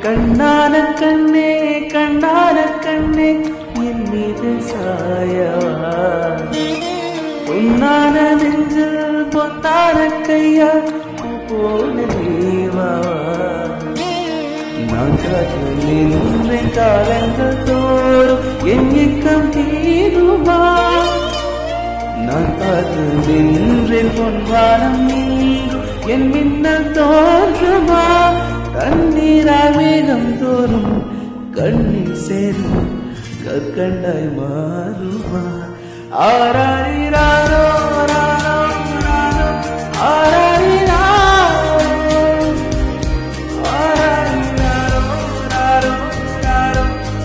கண்ணான கண்ணே கண்ணான கண்ணே என் மீது சாயவா பொன்னான நெஞ்சில் பொன்னான கையா போன தேவா நான் காற்று நின்றேன் காலங்கள் தோறும் என் இயக்கம் தீருமா நான் காற்று நின்றேன் பொன்வானம் நீங்கும் என் மின்னல் தோன்றுமா கண்ணீராய் மேகம் தோறும் கண்ணில் சேரும் கற்கண்டாய் மாறுமா ஆராரிராரோ ராரோ ராரோ ஆராரிராரோ ஆராரிராரோ ராரோ ராரோ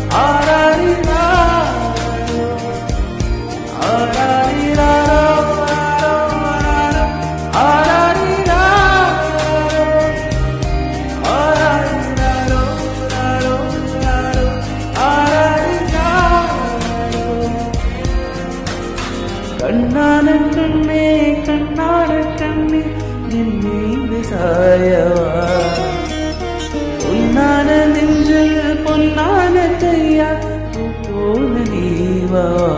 ஆராரிராரோ ஆராரிராரோ கண்ணான கண்ணே கண்ணான கண்ணே என் மீது சாயவா பொன்னான நெஞ்சில் பொன்னான கையா போன நீவா